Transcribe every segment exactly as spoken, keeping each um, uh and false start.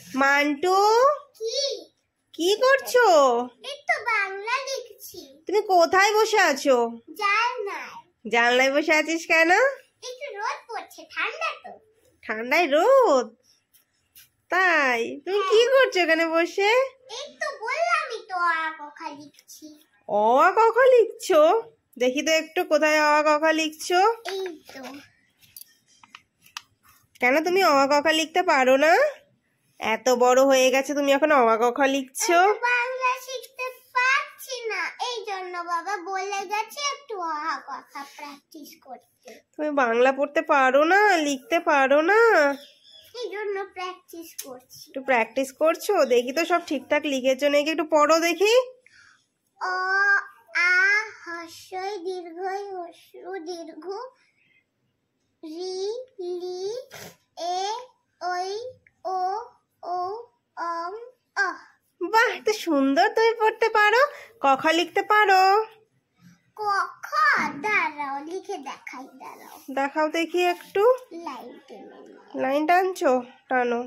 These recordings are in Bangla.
মান্টু কি কি করছো? এই তো বাংলা লিখছি। তুমি কোথায় বসে আছো? জানলায়। জানলায় বসে আছিস কেন? একটু রোদ পড়ছে, ঠান্ডা তো। ঠান্ডায় রোদ? তাই তুমি কি করছো এখানে বসে? এই তো বললামই তো আ কথা লিখছি। অ আ ক খ লিখছো? দেখি তো একটু কোথায় অ আ ক খ লিখছো। এই তো। কেন তুমি অ আ ক খ লিখতে পারো না? এত বড় হয়ে গেছে তুমি এখন অ আ ক খ লিখছো? আমি বাংলা শিখতে পারছি না, এই জন্য বাবা বলে গেছে একটু আ কথা প্র্যাকটিস করতে। তুমি বাংলা পড়তে পারো না, লিখতে পারো না, এই জন্য প্র্যাকটিস করছি। একটু প্র্যাকটিস করছো। দেখি তো সব ঠিকঠাক লিখেছো নাকি, একটু পড়ো দেখি। অ আ হস্যই দীর্ঘই হস্যু দীর্ঘ রি লি এ ওই ও ও অং অ। বাহ, এত সুন্দর তুমি পড়তে পারো। ক খ লিখতে পারো? ক খ দাঁড়াও লিখে দেখাই, দাঁড়াও দেখাও দেখি একটু। লাইন টেনে নাও। লাইন টানছো? টানো।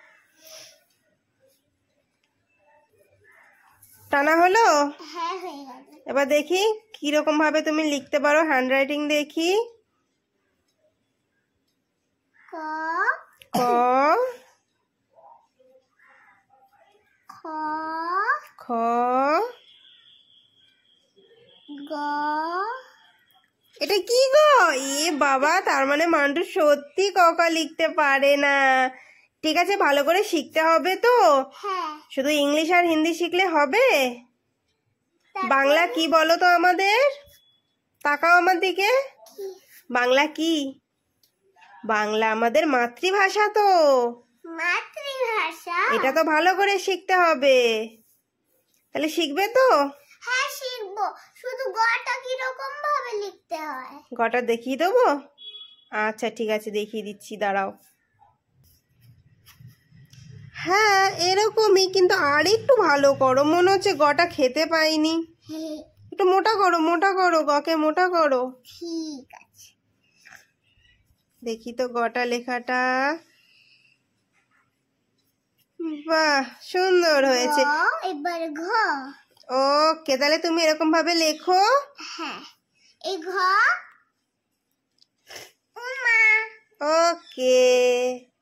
টানা হলো? হ্যাঁ হয়ে গেল। এবার দেখি কিরকম ভাবে তুমি লিখতে পারো, হ্যান্ড রাইটিং দেখি। ক ক খ খ গ। এটা কি গো? এ বাবা, তার মানে মান্টু সত্যি ক খ লিখতে পারে না। ঠিক আছে, ভালো করে শিখতে হবে তো। হ্যাঁ। শুধু ইংলিশ আর হিন্দি শিখলে হবে? বাংলা কি বলো তো আমাদের? তাকাও আমার দিকে। বাংলা কি? বাংলা আমাদের মাতৃভাষা তো। মাতৃভাষা? এটা তো ভালো করে শিখতে হবে। তাহলে শিখবে তো? হ্যাঁ শিখবো, শুধু গটা কিরকম ভাবে লিখতে হয় গটা দেখিয়ে দেবো? আচ্ছা ঠিক আছে, দেখিয়ে দিচ্ছি, দাঁড়াও। হ্যাঁ এরকমই, কিন্তু আর একটু ভালো করো, মনে হচ্ছে গটা খেতে পাইনি। একটু মোটা করো, মোটা করো, গকে মোটা করো। ঠিক আছে। দেখি তো গটা লেখাটা। বাহ, সুন্দর হয়েছে। এবার ঘ। ওকে, তাহলে তুমি এরকম ভাবে লেখো। হ্যাঁ, এই ঘ উমা। ওকে।